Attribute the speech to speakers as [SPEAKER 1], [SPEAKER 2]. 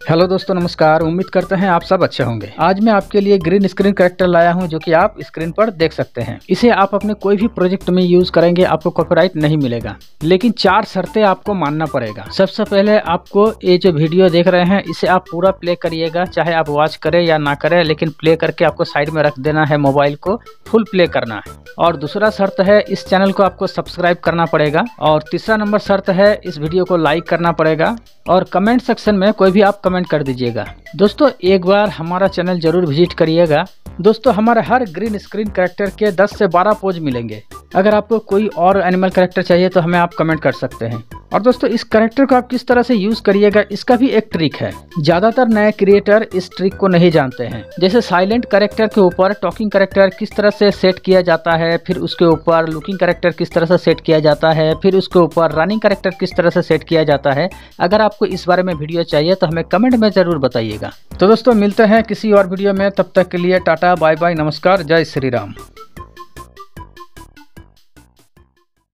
[SPEAKER 1] Hello दोस्तों, नमस्कार। उम्मीद करते हैं आप सब अच्छे होंगे। आज मैं आपके लिए ग्रीन स्क्रीन कैरेक्टर लाया हूं, जो कि आप स्क्रीन पर देख सकते हैं। इसे आप अपने कोई भी प्रोजेक्ट में यूज करेंगे, आपको कॉपीराइट नहीं मिलेगा, लेकिन 4 शर्तें आपको मानना पड़ेगा। सबसे पहले आपको ये जो वीडियो देख रहे हैं, इसे आप पूरा प्ले करिएगा, चाहे आप वॉच करें या ना करें, लेकिन प्ले करके आपको साइड में रख देना है, मोबाइल को फुल प्ले करना है। और दूसरा शर्त है, इस चैनल को आपको सब्सक्राइब करना पड़ेगा। और तीसरा नंबर शर्त है, इस वीडियो को लाइक करना पड़ेगा और कमेंट सेक्शन में कोई भी आप कमेंट कर दीजिएगा। दोस्तों, एक बार हमारा चैनल जरूर विजिट करिएगा। दोस्तों, हमारे हर ग्रीन स्क्रीन कैरेक्टर के 10 से 12 पोज मिलेंगे। अगर आपको कोई और एनिमल कैरेक्टर चाहिए तो हमें आप कमेंट कर सकते हैं। और दोस्तों, इस कैरेक्टर को आप किस तरह से यूज करिएगा, इसका भी एक ट्रिक है। ज्यादातर नए क्रिएटर इस ट्रिक को नहीं जानते हैं। जैसे साइलेंट कैरेक्टर के ऊपर टॉकिंग कैरेक्टर किस तरह से सेट किया जाता है, फिर उसके ऊपर लुकिंग कैरेक्टर किस तरह से सेट किया जाता है, फिर उसके ऊपर रनिंग कैरेक्टर किस तरह से सेट किया जाता है। अगर आपको इस बारे में वीडियो चाहिए तो हमें कमेंट में जरूर बताइएगा। तो दोस्तों, मिलते हैं किसी और वीडियो में। तब तक के लिए टाटा, बाय बाय, नमस्कार, जय श्री राम।